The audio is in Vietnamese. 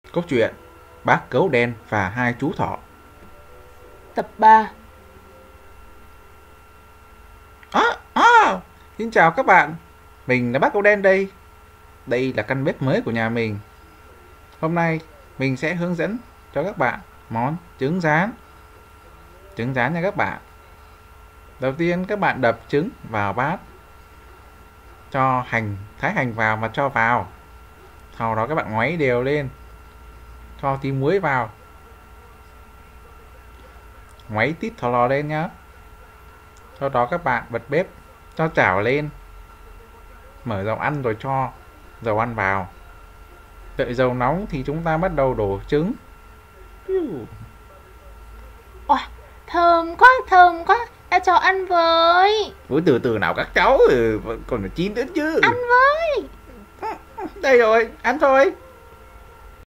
Câu chuyện Bác Gấu Đen và hai chú thỏ. Tập 3. Xin chào các bạn, mình là Bác Gấu Đen đây. Đây là căn bếp mới của nhà mình. Hôm nay mình sẽ hướng dẫn cho các bạn món trứng rán. Trứng rán nha các bạn. Đầu tiên các bạn đập trứng vào bát, cho thái hành vào và cho vào. Sau đó các bạn ngoáy đều lên, cho tí muối vào, ngoáy tít thò lò lên nhá. Sau đó các bạn bật bếp, cho chảo lên, mở dầu ăn rồi cho dầu ăn vào. Đợi dầu nóng thì chúng ta bắt đầu đổ trứng. Ôi, thơm quá, đã cho ăn với. Với từ từ nào các cháu, còn phải chín nữa chứ. Ăn với. Đây rồi, ăn thôi.